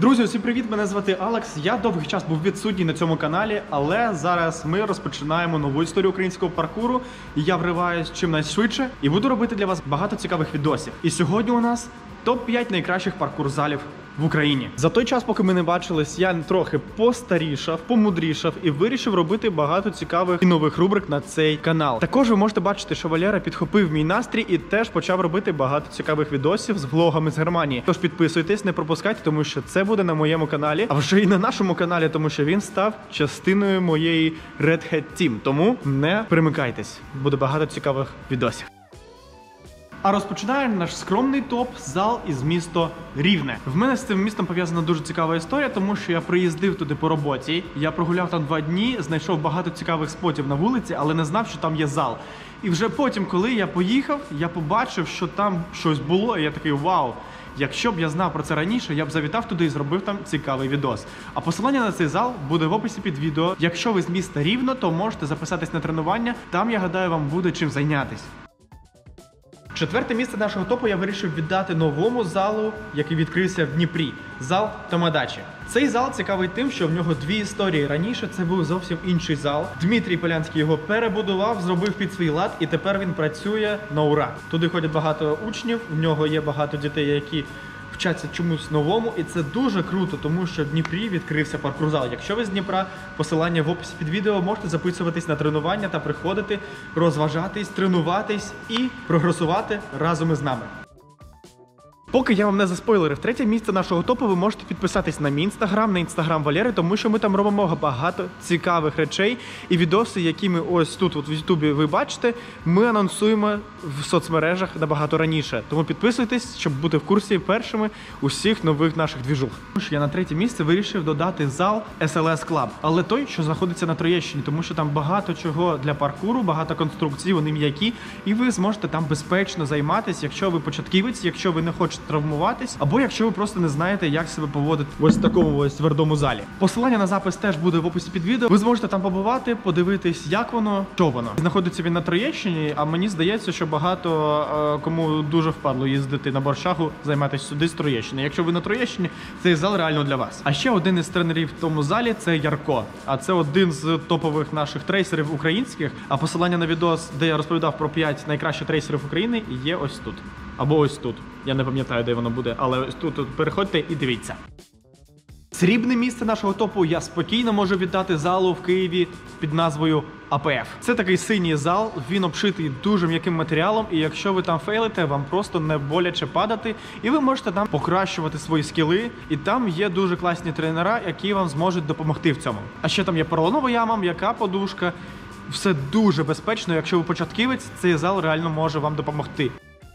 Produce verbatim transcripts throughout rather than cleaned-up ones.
Друзі, усім привіт! Мене звати Алекс. Я довгий час був відсутній на цьому каналі, але зараз ми розпочинаємо нову історію українського паркуру. Я вриваюсь чим найшвидше і буду робити для вас багато цікавих відосів. І сьогодні у нас топ п'ять найкращих паркур-залів в Україні. За той час, поки ми не бачились, я трохи постарішав, помудрішав і вирішив робити багато цікавих і нових рубрик на цей канал. Також ви можете бачити, що Валера підхопив мій настрій і теж почав робити багато цікавих відосів з влогами з Германії. Тож підписуйтесь, не пропускайте, тому що це буде на моєму каналі, а вже і на нашому каналі, тому що він став частиною моєї Red Hat Team. Тому не примикайтесь, буде багато цікавих відосів. А розпочинає наш скромний топ зал із міста Рівне. В мене з цим містом пов'язана дуже цікава історія, тому що я приїздив туди по роботі, я прогуляв там два дні, знайшов багато цікавих спотів на вулиці, але не знав, що там є зал. І вже потім, коли я поїхав, я побачив, що там щось було, і я такий вау! Якщо б я знав про це раніше, я б завітав туди і зробив там цікавий відос. А посилання на цей зал буде в описі під відео. Якщо ви з міста Рівно, то можете записатись на тренування, там, я гадаю, вам буде чим зайнятись. Четверте місце нашого топу я вирішив віддати новому залу, який відкрився в Дніпрі. Зал Томодачі. Цей зал цікавий тим, що в нього дві історії. Раніше це був зовсім інший зал. Дмитрій Полянський його перебудував, зробив під свій лад, і тепер він працює на ура. Туди ходять багато учнів, в нього є багато дітей, які вчаться чомусь новому, і це дуже круто, тому що в Дніпрі відкрився паркур-зал. Якщо ви з Дніпра, посилання в описі під відео, можете записуватись на тренування та приходити, розважатись, тренуватись і прогресувати разом із нами. Поки я вам не заспойлерив третє місце нашого топу, ви можете підписатись на мій інстаграм, на інстаграм Валери, тому що ми там робимо багато цікавих речей і відоси, які ми ось тут от в Ютубі ви бачите, ми анонсуємо в соцмережах набагато раніше. Тому підписуйтесь, щоб бути в курсі першими усіх нових наших двіжух. Я на третє місце вирішив додати зал ес ел ес Club, але той, що знаходиться на Троєщині, тому що там багато чого для паркуру, багато конструкцій, вони м'які, і ви зможете там безпечно займатися, якщо ви початківець, якщо ви не хочете травмуватись, або якщо ви просто не знаєте, як себе поводити в ось такому ось твердому залі. Посилання на запис теж буде в описі під відео. Ви зможете там побувати, подивитись, як воно, що воно. Знаходиться він на Троєщині, а мені здається, що багато е, кому дуже впадло їздити на Борщагу, займатися сюди з Троєщини. Якщо ви на Троєщині, цей зал реально для вас. А ще один із тренерів в тому залі – це Ярко. А це один з топових наших трейсерів українських. А посилання на відос, де я розповідав про п'ять найкращих трейсерів України, є ось тут. Або ось тут. Я не пам'ятаю, де воно буде, але ось тут, тут переходьте і дивіться. Срібне місце нашого топу я спокійно можу віддати залу в Києві під назвою а пе еф. Це такий синій зал, він обшитий дуже м'яким матеріалом, і якщо ви там фейлите, вам просто не боляче падати, і ви можете там покращувати свої скіли, і там є дуже класні тренера, які вам зможуть допомогти в цьому. А ще там є поролонова яма, м'яка подушка, все дуже безпечно, якщо ви початківець, цей зал реально може вам допомогти.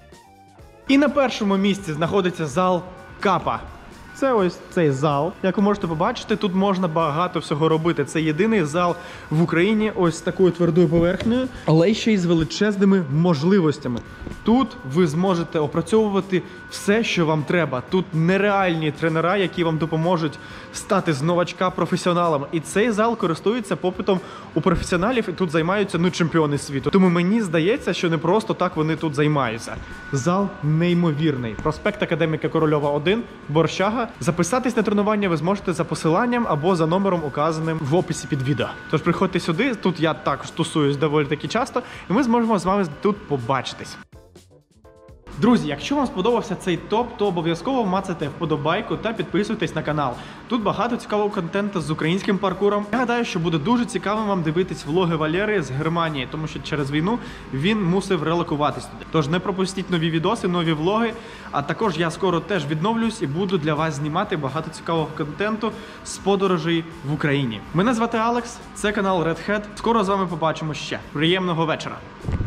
І на першому місці знаходиться зал Капа. Це ось цей зал. Як ви можете побачити, тут можна багато всього робити. Це єдиний зал в Україні ось з такою твердою поверхнею, але ще й з величезними можливостями. Тут ви зможете опрацьовувати все, що вам треба. Тут нереальні тренера, які вам допоможуть стати з новачка професіоналом. І цей зал користується попитом у професіоналів, і тут займаються ну, чемпіони світу. Тому мені здається, що не просто так вони тут займаються. Зал неймовірний. Проспект Академіка Корольова один, Борщага. Записатись на тренування ви зможете за посиланням або за номером, указаним в описі під відео. Тож приходьте сюди, тут я також тусуюсь доволі таки часто, і ми зможемо з вами тут побачитись. Друзі, якщо вам сподобався цей топ, то обов'язково мацайте вподобайку та підписуйтесь на канал. Тут багато цікавого контенту з українським паркуром. Я гадаю, що буде дуже цікаво вам дивитись влоги Валери з Германії, тому що через війну він мусив релокуватись туди. Тож не пропустіть нові відоси, нові влоги. А також я скоро теж відновлюсь і буду для вас знімати багато цікавого контенту з подорожей в Україні. Мене звати Алекс, це канал Red Hat. Скоро з вами побачимо ще. Приємного вечора!